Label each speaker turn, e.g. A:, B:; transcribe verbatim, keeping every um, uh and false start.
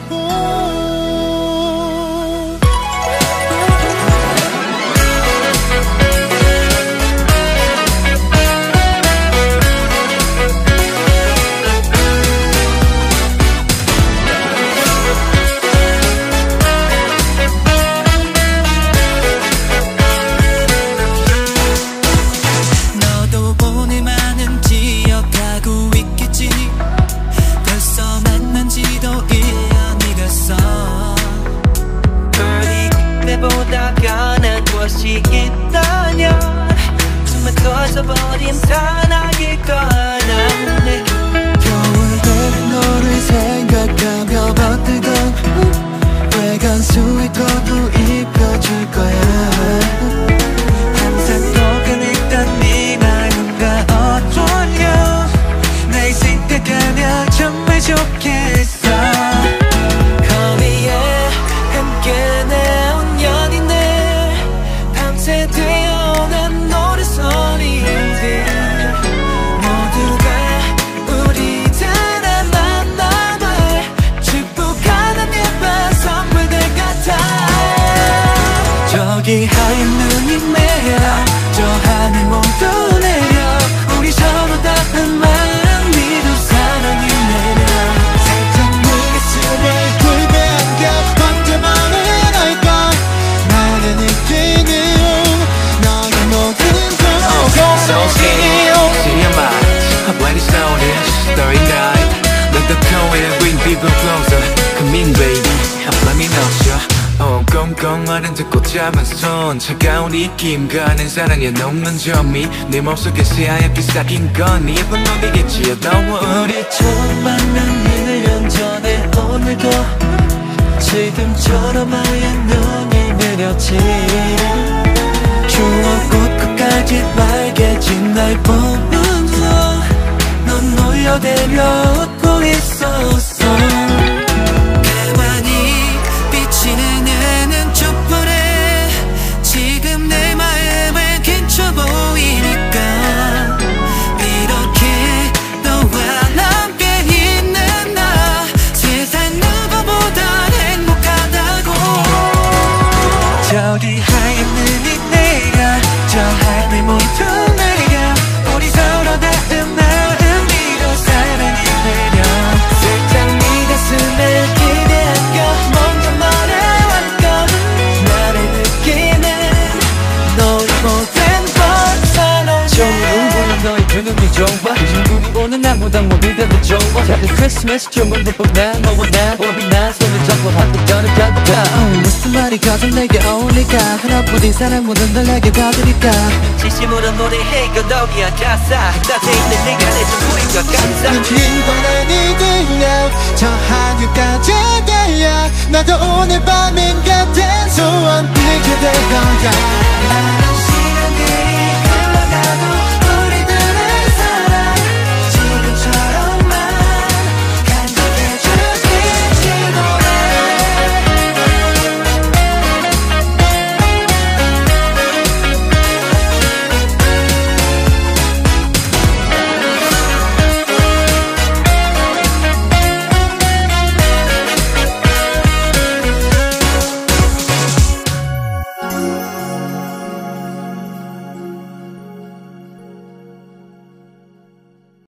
A: 무엇이 있다면 정말 커져버린 사나이일 거라네.
B: 겨울 되는 너를 생각하며 버티던 빨간 스웨터도 입혀줄 거야.
A: 항상 포근했던 네 마음과 어쩌려 날 생각하면 정말 좋겠어. 거리에 함께 내온 연인들 밤새 되어오는 노래소리들 모두가 우리들의 만남을 축복하는 예쁜 선물들 같아. 저기 하얀 눈이 내려 저 하늘 모두 내려 우리 서로 닿은 마음 위로 사랑이 내려
B: 살짝 네 가슴에 굴배 안겨 언제 말을 할까. 나를 느끼는 너의 모든 걸
C: So still, see your mind when it's noticed, starry night. Let the cold wind bring people closer. Come in baby, let me know you. 어, 꽁꽁 말은 듣고 잡은 손 차가운 입김과 내 사랑에 녹는 점이 네 맘속에 새하얗게 싹인 건 예쁜 놈이겠지. Don't worry.
A: 우리 처음 만난 일 년 전에 오늘도 지금처럼 하얀 눈이 내렸지. 추억 끝까지 빨개진 날 보면서 넌 놀려대며 웃고 있었어. 가만히 비치는 해는 촛불에 지금 내 마음을 감춰 보이니까 이렇게 너와 함께 있는 나 세상 누구보다 행복하다고. 저리 하얀 눈이 내려 저 하늘 모두 내려 우리 서로 닿은 마음 위로 사랑이 내려 살짝 네 가슴에 기대 안겨 먼저 말해왔거든. 나를 느끼는 너의 모든 걸 사랑해.
D: 처음 보는 너의 그 눈이 좋아. 우리 오는 나보다 모두가 좋아. Happy Christmas 주문도 나 너와 나 우리 나 손을 잡고 함께 걸어가볼까.
B: 무슨 말이 가장 내게 어울릴까. 하나뿐인 사랑보다 널 내게 더 드릴까.
A: 진심으로 노래해 그 너기야 가사 곁에 있는 내가 내준 우린 것 같아.
B: 이번엔 이들려 저 하늘까지 달려 나도 오늘 밤엔 같은 소원 빌게 될 거야.